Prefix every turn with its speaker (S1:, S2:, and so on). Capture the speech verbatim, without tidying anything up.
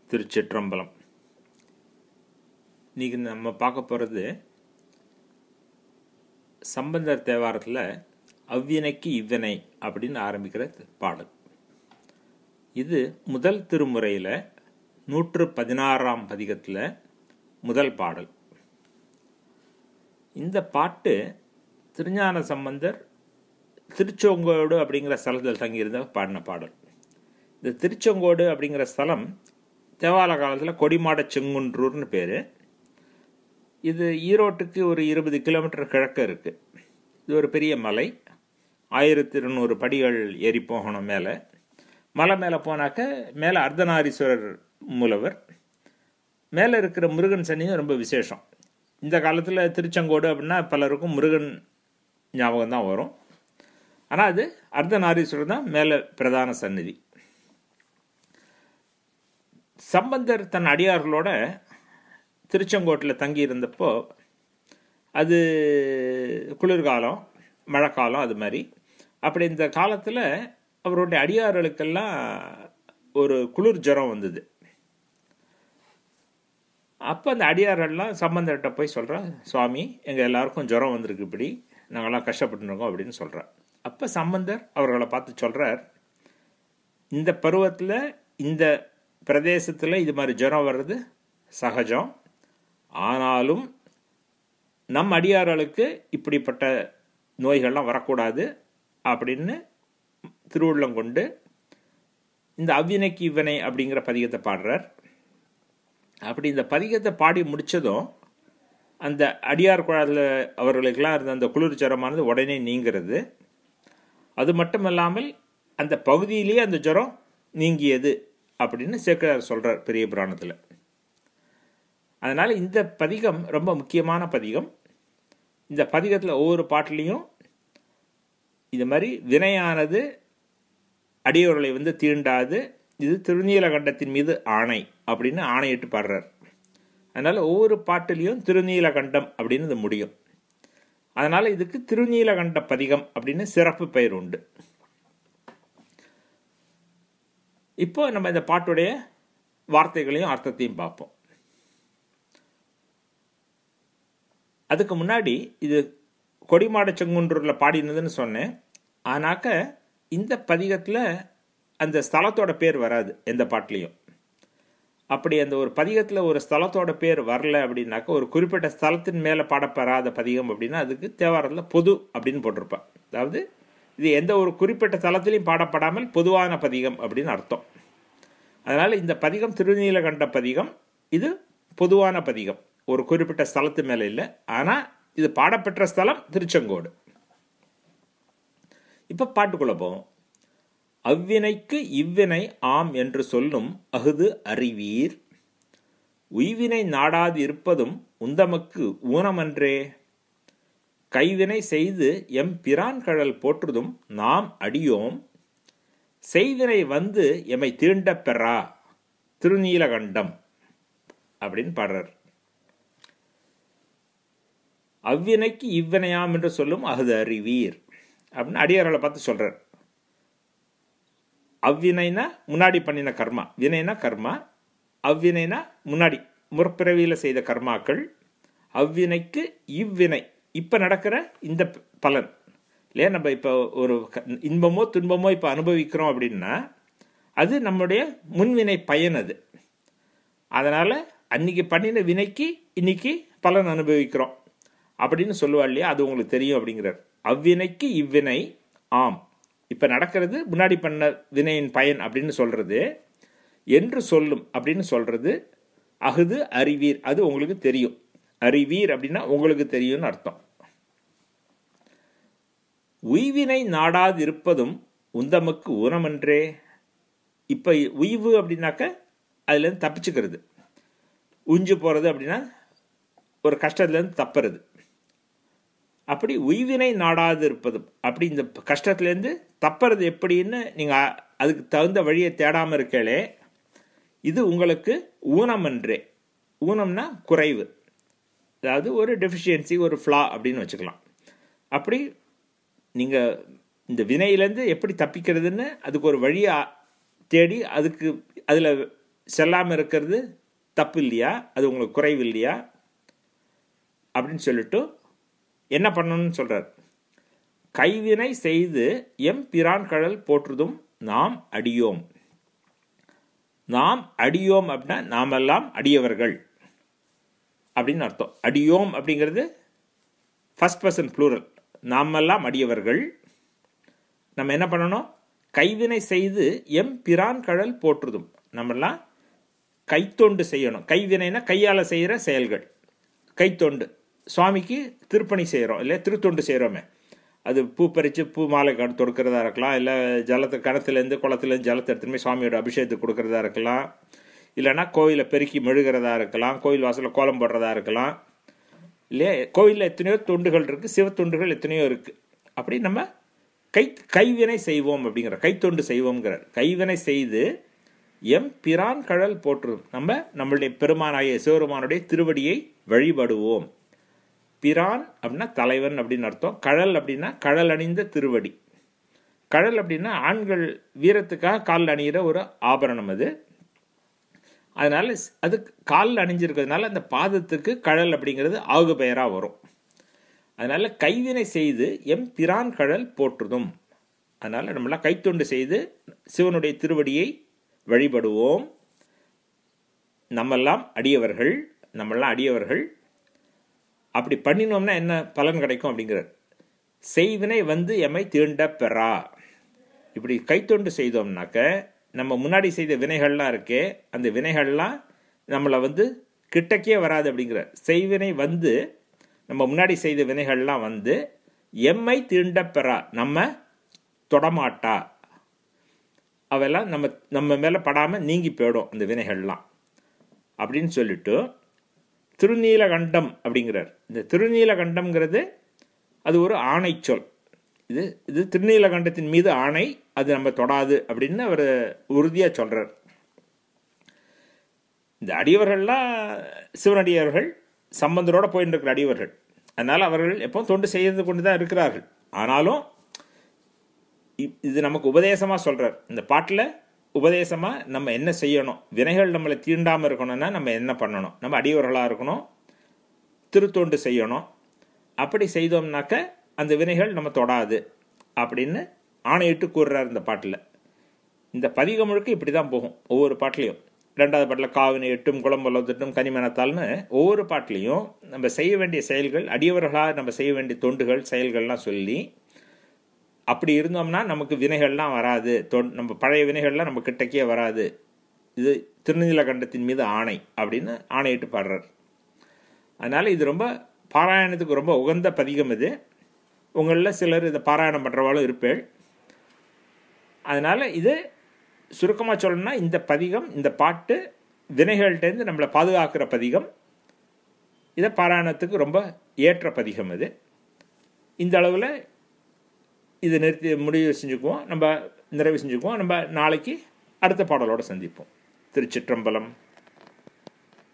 S1: திருச்சிற்றம்பலம். இன்றைக்கி நம்ம பார்க்க போகிறது சம்பந்தர் தேவாரத்தில் அவ்வினைக்கு இவ்வினை அப்படின்னு ஆரம்பிக்கிற பாடல். இது முதல் திருமுறையில் நூற்று பதினாறாம் பதிகத்தில் முதல் பாடல். இந்த பாட்டு திருஞான சம்பந்தர் திருச்செங்கோடு அப்படிங்கிற ஸ்தலத்தில் தங்கியிருந்த பாடின பாடல். இந்த திருச்செங்கோடு அப்படிங்கிற ஸ்தலம் தேவார காலத்தில் கொடிமாட செங்குன்றூர்னு பேர். இது ஈரோட்டுக்கு ஒரு இருபது கிலோமீட்டர் கிழக்க இருக்குது. இது ஒரு பெரிய மலை. ஆயிரத்தி இருநூறு படிகள் ஏறி போகணும். மேலே மலை மேலே போனாக்க மேலே அர்த்தநாரீஸ்வரர் மூலவர், மேலே இருக்கிற முருகன் சன்னியும் ரொம்ப விசேஷம். இந்த காலத்தில் திருச்செங்கோடு அப்படின்னா பலருக்கும் முருகன் ஞாபகம் தான் வரும். ஆனால் அது அர்த்தநாரீஸ்வரர் தான் மேலே பிரதான சந்நிதி. சம்பந்தர் தன் அடியார்களோட திருச்செங்கோட்டில் தங்கி இருந்தப்போ, அது குளிர்காலம் மழைக்காலம் அது மாதிரி. அப்படி இந்த காலத்தில் அவருடைய அடியார்களுக்கெல்லாம் ஒரு குளிர் ஜுரம் வந்தது. அப்போ அந்த அடியார்கள்லாம் சம்பந்தர்கிட்ட போய் சொல்கிறா, சுவாமி எங்கள் எல்லாருக்கும் ஜுரம் வந்திருக்கு, இப்படி நாங்கள்லாம் கஷ்டப்பட்டுருக்கோம் அப்படின்னு சொல்கிறார். அப்போ சம்பந்தர் அவர்களை பார்த்து சொல்கிறார், இந்த பருவத்தில் இந்த பிரதேசத்தில் இது மாதிரி ஜுரம் வர்றது சகஜம். ஆனாலும் நம் அடியார்களுக்கு இப்படிப்பட்ட நோய்கள்லாம் வரக்கூடாது அப்படின்னு திருவுள்ளம் கொண்டு இந்த அவ்வினைக்கு இவ்வினை அப்படிங்கிற பதிகத்தை பாடுறார். அப்படி இந்த பதிகத்தை பாடி முடித்ததும் அந்த அடியார் குழாயில் அவர்களுக்கெல்லாம் இருந்த அந்த குளிர் ஜுரமானது உடனே நீங்கிறது. அது மட்டும் இல்லாமல் அந்த பகுதியிலேயே அந்த ஜுரம் நீங்கியது அப்படின்னு சேக்கிழார் சொல்கிறார் பெரிய புராணத்தில். அதனால் இந்த பதிகம் ரொம்ப முக்கியமான பதிகம். இந்த பதிகத்தில் ஒவ்வொரு பாட்டிலையும் இது மாதிரி வினையானது அடியோர்களை வந்து தீண்டாது, இது திருநீலகண்டத்தின் மீது ஆணை அப்படின்னு ஆணையிட்டு பாடுறார். அதனால் ஒவ்வொரு பாட்டிலையும் திருநீலகண்டம் அப்படின்னு இது முடியும். அதனால் இதுக்கு திருநீலகண்ட பதிகம் அப்படின்னு சிறப்பு பெயர் உண்டு. இப்போ நம்ம இந்த பாட்டுடைய வார்த்தைகளையும் அர்த்தத்தையும் பார்ப்போம். அதுக்கு முன்னாடி இது கொடிமாட செங்குன்றூரில் பாடினதுன்னு சொன்னேன். ஆனாக்க இந்த பதிகத்தில் அந்த ஸ்தலத்தோட பேர் வராது எந்த பாட்டிலையும். அப்படி அந்த ஒரு பதிகத்தில் ஒரு ஸ்தலத்தோட பேர் வரல அப்படின்னாக்க, ஒரு குறிப்பிட்ட ஸ்தலத்தின் மேலே பாடப்பெறாத பதிகம் அப்படின்னா அதுக்கு தேவாரத்தில் பொது அப்படின்னு போட்டிருப்பான். அதாவது இது எந்த ஒரு குறிப்பிட்ட ஸ்தலத்திலையும் பாடப்படாமல் பொதுவான பதிகம் அப்படின்னு அர்த்தம். அதனால் இந்த பதிகம் திருநீலகண்ட பதிகம். இது பொதுவான பதிகம், ஒரு குறிப்பிட்ட ஸ்தலத்து மேலே இல்லை. ஆனால் இது பாடப்பெற்ற ஸ்தலம் திருச்செங்கோடு. இப்போ பாட்டுக்குள்ளே போவோம். அவ்வினைக்கு இவ்வினை ஆம் என்று சொல்லும் அஃது அறிவீர், உய்வினை நாடாது இருப்பதும் உந்தமக்கு ஊனமன்றே, கைவினை செய்து எம் pirānkaḻal pōṭrudum நாம் அடியோம், செய்வினை வந்து எமை tīṇḍappe திருநீலகண்டம் அப்படின்னு பாடுறார். அவ்வினைக்கு இவ்வினையாம் என்று சொல்லும் அஃது அறிவீர் அப்படின்னு அடியார்களை பார்த்து சொல்றார். அவ்வினைனா முன்னாடி பண்ணின கர்மா, வினைனா கர்மா, அவ்வினைனா முன்னாடி முற்பிறவியில் செய்த கர்மாக்கள். அவ்வினைக்கு இவ்வினை இப்போ நடக்கிற இந்த பலன் இல்லையா, நம்ம இப்போ ஒரு இன்பமோ துன்பமோ இப்போ அனுபவிக்கிறோம் அப்படின்னா அது நம்முடைய முன்வினை பயன். அது அதனால் அன்னைக்கு பண்ணின வினைக்கு இன்னைக்கு பலன் அனுபவிக்கிறோம் அப்படின்னு சொல்லுவா இல்லையா, அது உங்களுக்கு தெரியும் அப்படிங்கிறார். அவ்வினைக்கு இவ்வினை ஆம், இப்போ நடக்கிறது முன்னாடி பண்ண வினையின் பயன் அப்படின்னு சொல்கிறது. என்று சொல்லும் அப்படின்னு சொல்கிறது அஃது அறிவீர், அது உங்களுக்கு தெரியும். அறிவீர் அப்படின்னா உங்களுக்கு தெரியும்னு அர்த்தம். உய்வினை நாடாது இருப்பதும் உந்தமக்கு ஊனமன்றே. இப்போ உய்வு அப்படின்னாக்க அதுலேருந்து தப்பிச்சுக்கிறது. உஞ்சு போகிறது அப்படின்னா ஒரு கஷ்டத்துலேருந்து தப்புறது. அப்படி உய்வினை நாடாது இருப்பதும், அப்படி இந்த கஷ்டத்துலேருந்து தப்புறது எப்படின்னு நீங்கள் அதுக்கு தகுந்த வழியை தேடாமல் இருக்கலே, இது உங்களுக்கு ஊனமன்றே. ஊனம்னா குறைவு, அதாவது ஒரு டெஃபிஷியன்சி, ஒரு ஃப்ளா அப்படின்னு வச்சுக்கலாம். அப்படி நீங்கள் இந்த வினையிலேருந்து எப்படி தப்பிக்கிறதுன்னு அதுக்கு ஒரு வழியை தேடி அதுக்கு அதில் செல்லாமல் இருக்கிறது தப்பு இல்லையா, அது உங்களுக்கு குறைவு இல்லையா அப்படின்னு சொல்லிட்டு என்ன பண்ணணும்னு சொல்கிறார். கைவினை செய்து எம் பிரான்கழல் போற்றுதும் நாம் அடியோம். நாம் அடியோம் அப்படின்னா நாமெல்லாம் அடியவர்கள் அப்படின்னு அர்த்தம். அடியோம் அப்படிங்கிறது ஃபர்ஸ்ட் பர்சன் ப்ளூரல். நாமெல்லாம் அடியவர்கள். நம்ம என்ன பண்ணணும்? கைவினை செய்து எம் பிரான்கழல் போற்றுதும். நம்மெல்லாம் கைத்தொண்டு செய்யணும். கைவினைனா கையால் செய்கிற செயல்கள். கைத்தொண்டு, சுவாமிக்கு திருப்பணி செய்கிறோம் இல்லை, திருத்தொண்டு செய்கிறோமே, அது பூ பறித்து பூ மாலை தொடுக்கிறதா இருக்கலாம், இல்லை ஜலத்தை கிணத்துலேருந்து குளத்துலேருந்து ஜலத்தை எடுத்துகிட்டு போய் சுவாமியோட அபிஷேகத்துக்கு கொடுக்கறதா இருக்கலாம், இல்லைனா கோயிலை பெருக்கி மெழுகிறதா இருக்கலாம், கோயில் வாசலில் கோலம் போடுறதா இருக்கலாம், இல்லையா? கோயிலில் எத்தனையோ தொண்டுகள் இருக்குது, சிவத்தொண்டுகள் எத்தனையோ இருக்குது. அப்படி நம்ம கை கைவினை செய்வோம் அப்படிங்கிற, கைத்தொண்டு செய்வோங்கிறார். கைவினை செய்து எம் பிரான்கழல் போற்றுதும். நம்ம நம்மளுடைய பெருமானாகிய சிவபெருமானுடைய திருவடியை வழிபடுவோம். பிரான் அப்படின்னா தலைவன் அப்படின்னு அர்த்தம். கழல் அப்படின்னா கழல் அணிந்த திருவடி. கழல் அப்படின்னா ஆண்கள் வீரத்துக்காக காலில் அணிகிற ஒரு ஆபரணம் அது. அதனால அது காலில் அணிஞ்சிருக்கிறதுனால அந்த பாதத்துக்கு கழல் அப்படிங்கிறது ஆகு பெயராக வரும். அதனால கைவினை செய்து எம் பிரான் கழல் போற்றுதும். அதனால நம்மளாம் கைத்தொண்டு செய்து சிவனுடைய திருவடியை வழிபடுவோம். நம்மெல்லாம் அடியவர்கள், நம்மெல்லாம் அடியவர்கள். அப்படி பண்ணினோம்னா என்ன பலன் கிடைக்கும் அப்படிங்கிறார். செய்வினை வந்து எம்மை தீண்டப்பெறா. இப்படி கைத்தொண்டு செய்தோம்னாக்க நம்ம முன்னாடி செய்த வினைகள்லாம் இருக்கே, அந்த வினைகள்லாம் நம்மளை வந்து கிட்டக்கே வராது அப்படிங்கிறார். செய்வினை வந்து நம்ம முன்னாடி செய்த வினைகள்லாம் வந்து எம்மை தீண்டப்பெறா, நம்ம தொடமாட்டா, அவெல்லாம் நம்ம நம்ம மேலே படாமல் நீங்கி போயிடும் அந்த வினைகள்லாம் அப்படின்னு சொல்லிட்டு திருநீலகண்டம் அப்படிங்கிறார். இந்த திருநீலகண்டம்ங்கிறது அது ஒரு ஆணை சொல். இது இது திருநீலகண்டத்தின் மீது ஆணை, அது நம்ம தொடாது அப்படின்னு அவர் உறுதியாக சொல்கிறார். இந்த அடியவர்கள்லாம் சிவனடியவர்கள், சம்பந்தரோடு போயிட்டு இருக்கிற அடியவர்கள். அதனால் அவர்கள் எப்போ தொண்டு செய்து கொண்டு தான் இருக்கிறார்கள். ஆனாலும் இது நமக்கு உபதேசமாக சொல்கிறார். இந்த பாட்டில் உபதேசமாக நம்ம என்ன செய்யணும், வினைகள் நம்மளை தீண்டாமல் இருக்கணும்னா நம்ம என்ன பண்ணணும், நம்ம அடியவர்களாக இருக்கணும், திருத்தொண்டு செய்யணும். அப்படி செய்தோம்னாக்க அந்த வினைகள் நம்ம தொடாது அப்படின்னு ஆணையிட்டு கூறுறார் இந்த பாட்டில். இந்த பதிகம் முழுக்க இப்படி தான் போகும் ஒவ்வொரு பாட்டிலையும். ரெண்டாவது பாட்டில் காவினை எட்டும் குளம்பொல்ல திட்டும் கனிமனத்தால்னு ஒவ்வொரு பாட்டிலையும் நம்ம செய்ய வேண்டிய செயல்கள், அடியவர்களாக நம்ம செய்ய வேண்டிய தொண்டுகள் செயல்கள்லாம் சொல்லி, அப்படி இருந்தோம்னா நமக்கு வினைகள்லாம் வராது, தொ நம்ம பழைய வினைகள்லாம் நம்ம கிட்டக்கே வராது, இது திருநீலகண்டத்தின் மீது ஆணை அப்படின்னு ஆணையிட்டு பாடுறார். அதனால் இது ரொம்ப பாராயணத்துக்கு ரொம்ப உகந்த பதிகம். இது உங்களில் சிலர் இதை பாராயணம் பண்ணுறவாலும் இருப்பேள். அதனால் இது சுருக்கமாக சொல்லணும்னா இந்த பதிகம், இந்த பாட்டு வினைகள்கிட்டேருந்து நம்மளை பாதுகாக்கிற பதிகம். இதை பாராயணத்துக்கு ரொம்ப ஏற்ற பதிகம் இது. இந்த அளவில் இதை நிறுத்தி முடிவு செஞ்சுக்குவோம், நம்ம நிறைவு செஞ்சுக்குவோம். நம்ம நாளைக்கு அடுத்த பாடலோடு சந்திப்போம். திருச்சிற்றம்பலம்.